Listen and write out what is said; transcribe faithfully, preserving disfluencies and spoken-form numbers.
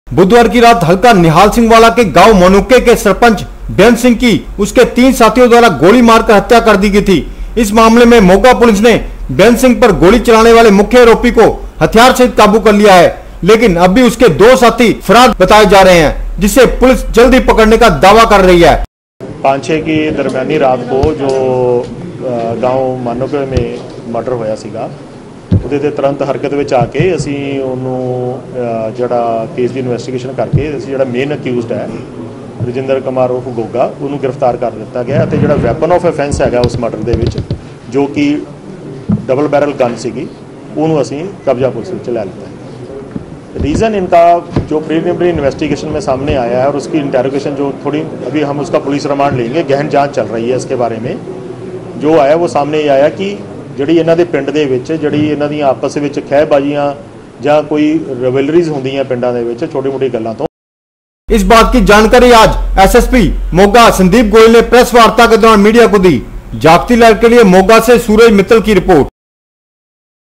बुधवार की रात हल्का निहाल सिंह वाला के गांव मनुके के सरपंच बेअंत सिंह की उसके तीन साथियों द्वारा गोली मारकर हत्या कर दी गई थी। इस मामले में मोगा पुलिस ने बेअंत सिंह पर गोली चलाने वाले मुख्य आरोपी को हथियार सहित काबू कर लिया है, लेकिन अभी उसके दो साथी फरार बताए जा रहे हैं, जिसे पुलिस जल्दी पकड़ने का दावा कर रही है। पाँच छः की दरमियानी रात को जो गांव मानोके में मर्डर होया सीगा, ਉਹਦੇ ਤੇ तुरंत हरकत ਵਿੱਚ आ के ਅਸੀਂ ਉਹਨੂੰ ਜਿਹੜਾ ਕੇਸ ਦੀ ਇਨਵੈਸਟੀਗੇਸ਼ਨ ਕਰਕੇ ਅਸੀਂ ਜਿਹੜਾ ਮੇਨ ਅਕਿਊਜ਼ਡ ਹੈ ਰਜਿੰਦਰ ਕੁਮਾਰ ਉਹ ਗੋਗਾ ਉਹਨੂੰ ਗ੍ਰਿਫਤਾਰ ਕਰ ਦਿੱਤਾ ਗਿਆ ਅਤੇ ਜਿਹੜਾ ਵੈਪਨ ਆਫ ਅਫੈਂਸ ਹੈਗਾ ਉਸ ਮਰਡਰ ਦੇ ਵਿੱਚ ਜੋ ਕਿ डबल बैरल गन सीगी ਉਹਨੂੰ ਅਸੀਂ कब्जा पुलिस ਵਿੱਚ ਲੈ ਲਿੱਤਾ है। रीज़न इनका जो प्रीलिमिनरी इन्वेस्टिगेशन में सामने आया है और उसकी इंटेरोगेशन जो थोड़ी अभी हम उसका पुलिस रिमांड लेंगे, गहन जांच चल रही है इसके बारे में। जो आया वो सामने ये आया कि ਜਿਹੜੀ ਇਹਨਾਂ ਦੇ ਪਿੰਡ ਦੇ ਵਿੱਚ ਜਿਹੜੀ ਇਹਨਾਂ ਦੀਆਂ ਆਪਸ ਵਿੱਚ ਖਹਿਬਾਜ਼ੀਆਂ ਜਾਂ ਕੋਈ ਰਿਵਲਰੀਜ਼ ਹੁੰਦੀਆਂ ਪਿੰਡਾਂ ਦੇ ਵਿੱਚ ਛੋਟੀ ਮੋਟੀ ਗੱਲਾਂ ਤੋਂ। इस बात की जानकारी आज एसएसपी मोगा संदीप गोयल ने प्रेस वार्ता के दौरान मीडिया को दी। जागती लहर के लिए मोगा से सूरज मित्तल की रिपोर्ट।